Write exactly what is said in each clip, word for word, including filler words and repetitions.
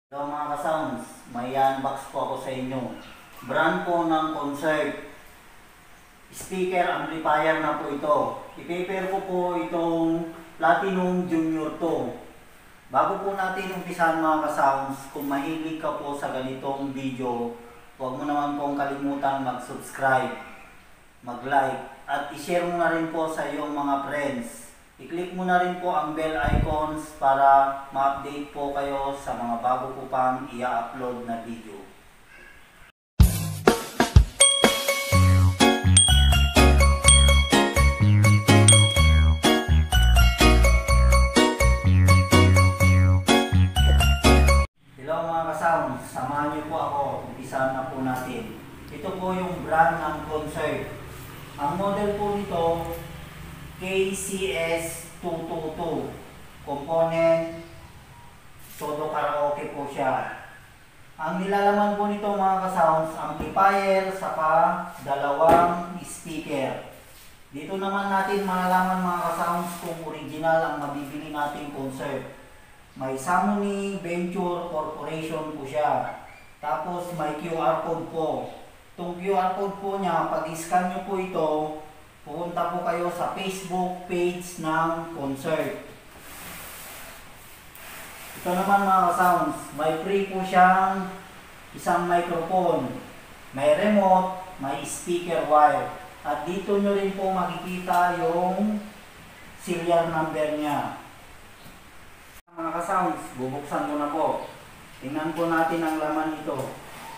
Hello mga ka-sounds, may unbox po ako sa inyo. Brand po ng Concert. Speaker amplifier na po ito. I-paper ko po itong Platinum Junior two. Bago po natin umpisahan mga ka-sounds, kung mahilig ka po sa ganitong video, huwag mo naman pong kalimutan mag-subscribe, mag-like, at i-share mo na rin po sa iyong mga friends. I-click mo na rin po ang bell icons para ma-update po kayo sa mga bago po pang i-upload na video. Hello mga ka-sounds, samahan niyo po ako. Umpisahan na po natin. Ito po yung brand ng Concert. Ang model po nito K C S two two two. Component Todo Karaoke po siya. Ang nilalaman po nito mga ka-sounds, amplifier saka dalawang speaker. Dito naman natin malalaman mga ka-sounds kung original ang mabibili nating Concert. May Samony Venture Corporation po siya. Tapos may Q R code po. Itong Q R code po niya, pag i-scan nyo po ito, pupunta po kayo sa Facebook page ng Concert. Ito naman mga ka-sounds, may free po siyang isang microphone, may remote, may speaker wire. At dito nyo rin po makikita yung serial number niya. Mga ka-sounds, bubuksan ko na po. Tingnan po natin ang laman nito.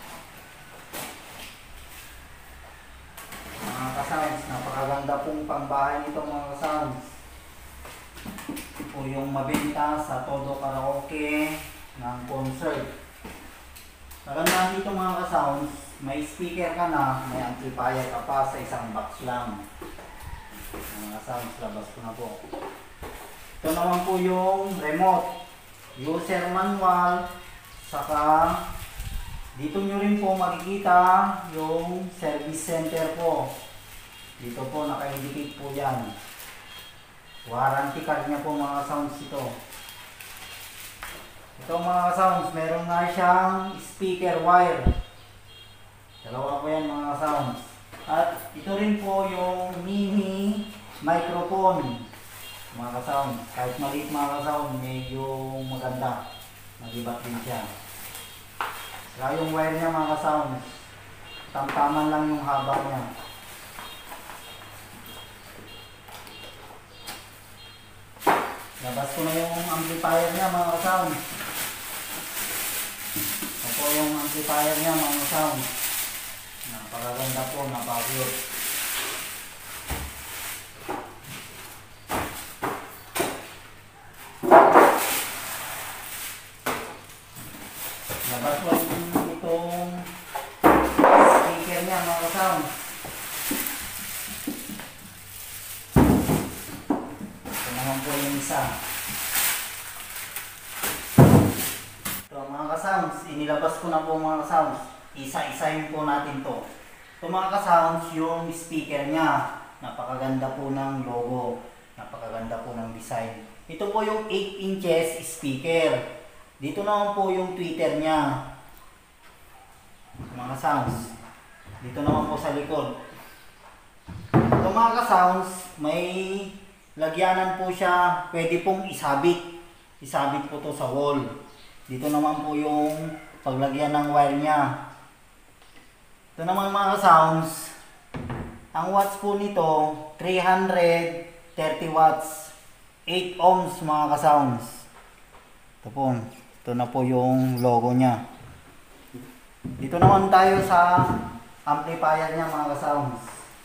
Mga ka-sounds, napakaganda pong pangbahay nito mga ka-sounds. Ito yung mabenta sa Todo Karaoke ng Concert. Maganda dito mga ka-sounds, may speaker ka na, may amplifier ka pa sa isang box lang. Mga ka-sounds, labas ko na po. Ito naman po yung remote, user manual, saka dito nyo rin po makikita yung service center po. Dito po naka-indicate po yan. Warranty card niya po mga sounds ito. Ito mga sounds, meron nga siyang speaker wire. Dalawa po yan mga sounds. At ito rin po yung mini microphone. Mga sounds, kahit maliit mga sound, medyo maganda. Magibat din siya. Saka yung wire niya mga ka-sounds, tamtaman lang yung haba niya. Labas ko na yung amplifier niya mga ka-sounds. Ito po yung amplifier niya mga ka-sounds. Napakaganda po, napakaganda. Labas ko itong speaker niya mga ka-sounds. Ito naman po yung isa. Ito mga ka-sounds, inilabas ko na po mga ka-sounds. Isa-isahin po natin to. Ito mga ka-sounds, yung speaker niya. Napakaganda po ng logo. Napakaganda po ng design. Ito po yung eight inches speaker. Dito naman po yung tweeter niya. Mga sounds. Dito naman po sa likod. Ito mga ka-sounds, may lagyanan po siya. Pwede pong isabit. Isabit po to sa wall. Dito naman po yung paglagyan ng wire niya. Ito naman mga ka-sounds, ang watts po nito, three hundred thirty watts. eight ohms mga ka-sounds. Ito po. Ito na po yung logo niya. Dito naman tayo sa amplifier niya mga ka-sounds.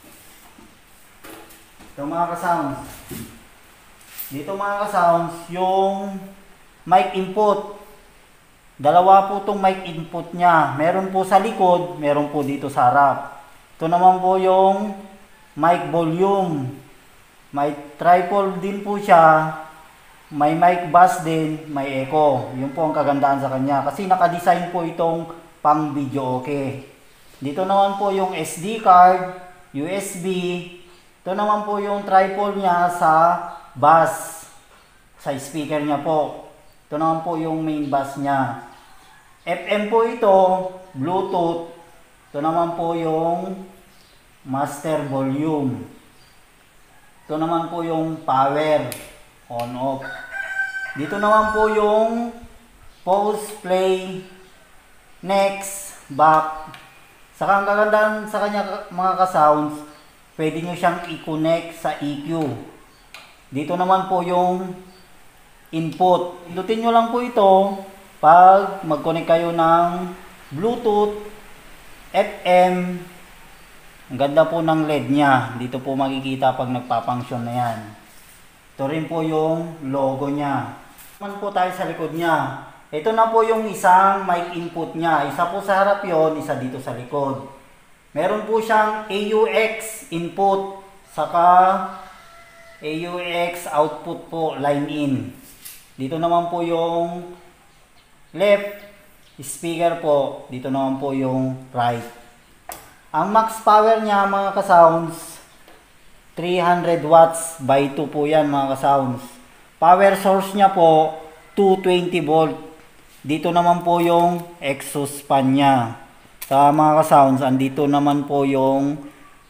Ito mga ka-sounds. Dito mga ka-sounds, yung mic input. Dalawa po itong mic input niya. Meron po sa likod, meron po dito sa harap. Ito naman po yung mic volume. May tripod din po siya. May mic bus din, may echo. Yun po ang kagandaan sa kanya. Kasi naka-design po itong pang video okay. Dito naman po yung S D card, U S B. Ito naman po yung tripod niya sa bus. Sa speaker niya po. Ito naman po yung main bus niya. F M po ito, Bluetooth. Ito naman po yung master volume. Ito naman po yung power, on off. Dito naman po yung pause, play, next, back. Saka ang kagandahan sa kanya mga ka-sounds, pwede nyo siyang i-connect sa E Q. Dito naman po yung input. Pindutin nyo lang po ito pag mag-connect kayo ng Bluetooth, F M. Ang ganda po ng L E D nya. Dito po makikita pag nagpapunction na yan. Ito rin po yung logo nya. Naman po tayo sa likod nya. Ito na po yung isang mic input nya. Isa po sa harap yon, isa dito sa likod. Meron po siyang A U X input, saka A U X output po, line in. Dito naman po yung left speaker po, dito naman po yung right. Ang max power niya mga ka-sounds, three hundred watts by two po yan mga ka-sounds. Power source niya po, two twenty volt. Dito naman po yung exhaust fan niya. Sa mga ka-sounds, andito naman po yung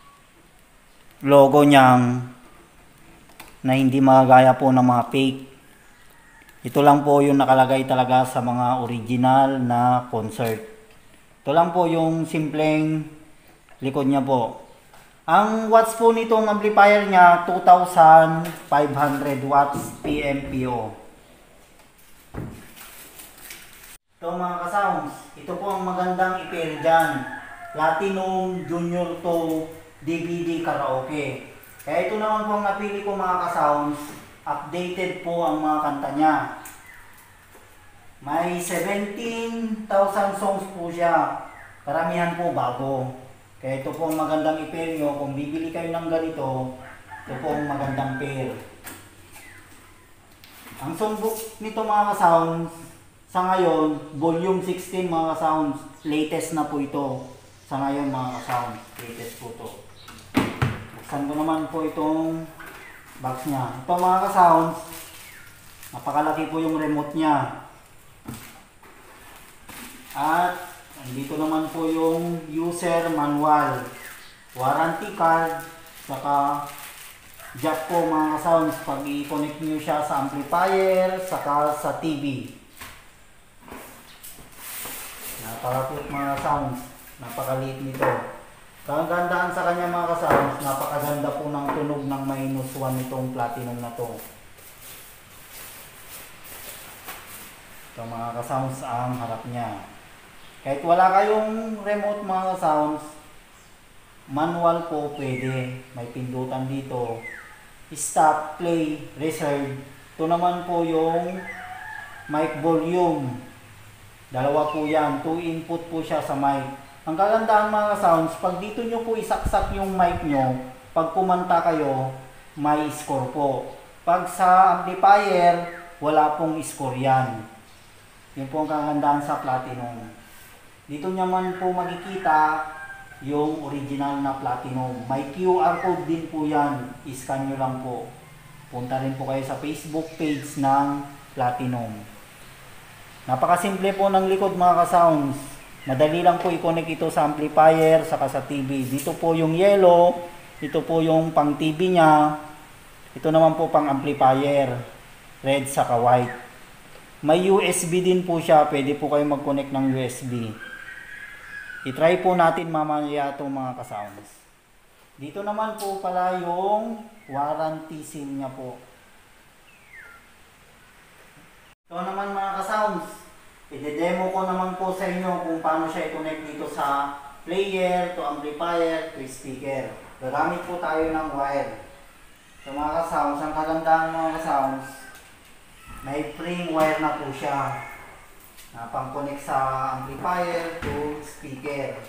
logo niyang na hindi magagaya po ng mga fake. Ito lang po yung nakalagay talaga sa mga original na concert. Ito lang po yung simpleng likod niya po. Ang watts po nitong amplifier niya, two thousand five hundred watts P M P O. Ito mga ka-sounds, ito po ang magandang i-pair dyan. Platinum Junior two D V D Karaoke. Kaya ito naman po ang napili ko mga ka-sounds. Updated po ang mga kanta niya. May seventeen thousand songs po siya. Karamihan po bago. Kaya ito po ang magandang i-pair nyo. Kung bibili kayo ng ganito, ito po ang magandang pair. Ang songbook nito mga ka-sounds, sa ngayon, volume sixteen mga ka-sounds. Latest na po ito. Sa ngayon mga ka-sounds, latest po ito. Buksan ko naman po itong box niya. Ito mga ka-sounds, napakalaki po yung remote niya. At dito naman po yung user manual, warranty card, saka jack po mga ka-sounds pag i-connect nyo siya sa amplifier, saka sa T V. Napakakit mga sounds, napakaliit nito. Kagandaan sa kanya mga ka-sounds, napakaganda po ng tunog ng minus one nitong platinum na to. Ito mga ka-sounds ang harap niya. Kahit wala kayong remote mga ka-sounds, manual po pwede. May pindutan dito. Stop, play, reserve. Ito naman po yung mic volume. Dalawa po yan. Two input po siya sa mic. Ang kagandahan mga ka-sounds, pag dito nyo po isaksak yung mic nyo, pag kumanta kayo, may score po. Pag sa amplifier, wala pong score yan. Yun po ang kagandahan sa platinum. Dito naman po makikita yung original na platinum. May Q R code din po yan. I-scan nyo lang po. Punta rin po kayo sa Facebook page ng platinum. Napakasimple po ng likod mga ka-sounds. Madali lang po i-connect ito sa amplifier saka sa T V. Dito po yung yellow. Ito po yung pang T V niya. Ito naman po pang amplifier. Red saka white. May U S B din po siya. Pwede po kayo mag-connect ng U S B. I-try po natin mamaya itong mga ka-sounds. Dito naman po pala yung warranty SIM niya po. Ito naman mga ka-sounds. I-demo ko naman po sa inyo kung paano siya i-connect dito sa player, to amplifier, to speaker. Gagamit po tayo ng wire. Ito mga ka-sounds, ang kagandahan mga ka-sounds, may free wire na po siya. Na pang-connect sa amplifier to speaker.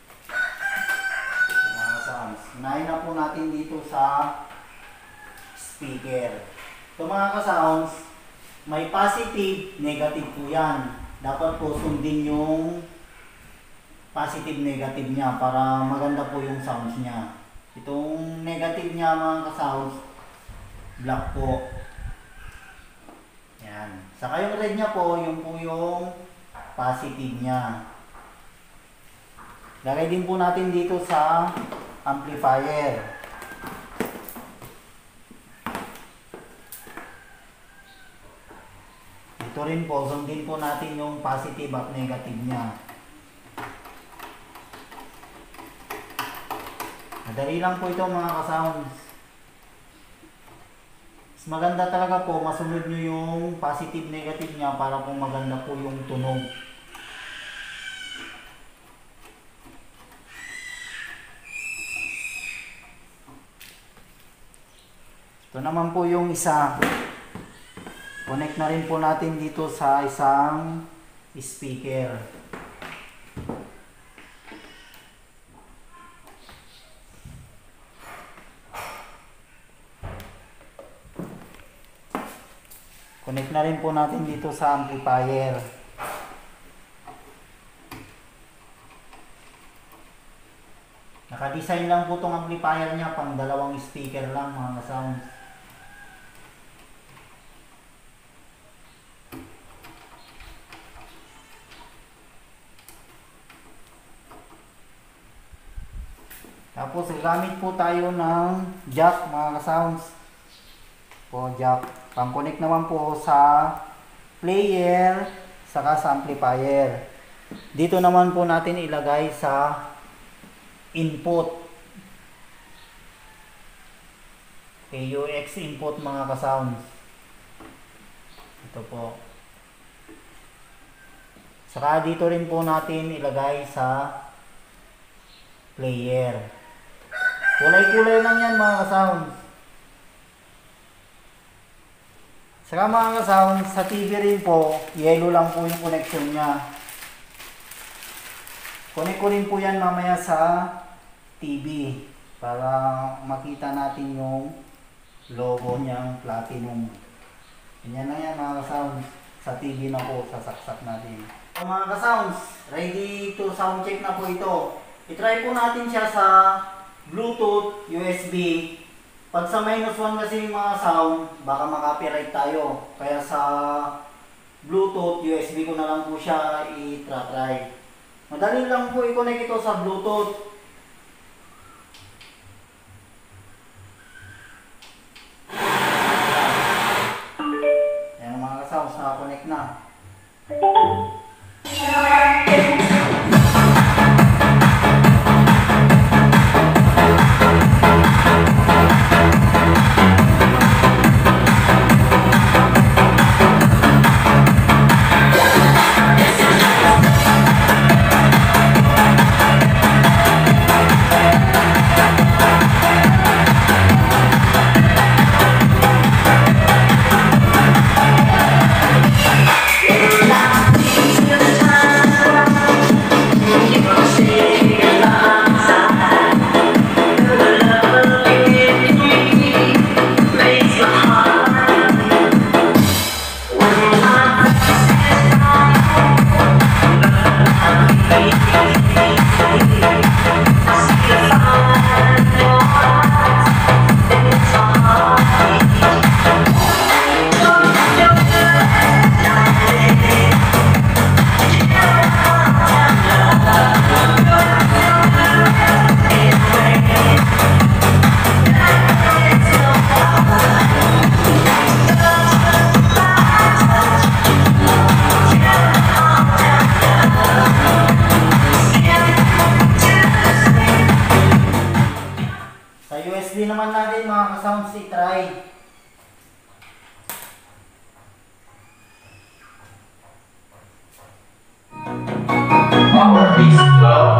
Mga sounds. Unahin na po natin dito sa speaker. Ito mga ka-sounds, may positive, negative po yan. Dapat po sundin yung positive, negative niya para maganda po yung sounds niya. Itong negative niya mga ka-sounds, black po. Yan. Saka yung red niya po, yung po yung positive niya. Lagay din po natin dito sa amplifier. Ito rin po, sundin po natin yung positive at negative niya. Madali lang po ito mga ka-sounds. Mas maganda talaga po, masunod nyo yung positive negative niya para po maganda po yung tunog. Ito naman po yung isa. Connect na rin po natin dito sa isang speaker. Connect na rin po natin dito sa amplifier. Naka-design lang po itong amplifier niya, pang dalawang speaker lang mga sound. Tapos gagamit po tayo ng jack mga sounds. Po jack. Pang-connect naman po sa player saka sa amplifier. Dito naman po natin ilagay sa input. A U X input mga ka-sounds. Ito po. Saka dito rin po natin ilagay sa player. Kulay-kulay lang yan mga ka-sounds. Saka mga ka-sounds, sa T V rin po, yellow lang po yung connection niya. Connect ko rin po yan mamaya sa T V para makita natin yung logo niyang platinum. Ganyan lang yan mga ka-sounds. Sa T V na po, sasaksak natin. So, mga ka-sounds, ready to sound check na po ito. I-try po natin siya sa Bluetooth, U S B. Pag sa minus one kasi yung mga sound, baka makapiright tayo. Kaya sa Bluetooth, U S B ko na lang po siya i-try. Madali lang po i-connect ito sa Bluetooth. Ayan mga ka-sounds, naka-connect na. Naman natin mga ka-sounds i-try. Power Beast Love.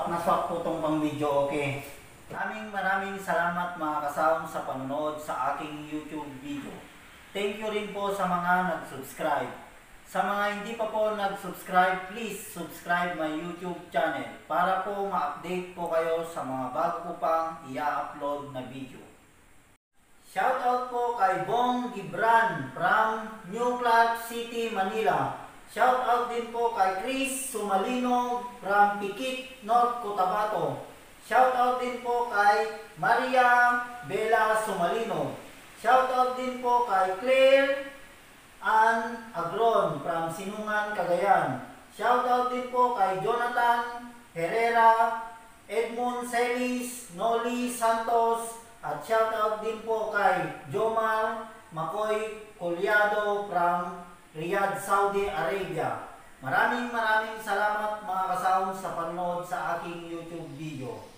swak na swak po tong pang video, okay? Maraming maraming salamat mga kasawang sa panonood sa aking YouTube video. Thank you rin po sa mga nag-subscribe. Sa mga hindi pa po nag-subscribe, please subscribe my YouTube channel para po ma-update po kayo sa mga bago ko pang i-upload na video. Shoutout po kay Bong Gibran from New Clark City, Manila. Shoutout din po kay Chris Sumalino from Pikit, North Cotabato. Shoutout din po kay Maria Bella Sumalino. Shoutout din po kay Claire Ann Agron from Sinungan, Cagayan. Shoutout din po kay Jonathan Herrera, Edmond Celis, Noli Santos, at shoutout din po kay Jomar Makoy Collado from Riyadh, Saudi Arabia. Maraming maraming salamat mga kasawang sa panonood sa aking YouTube video.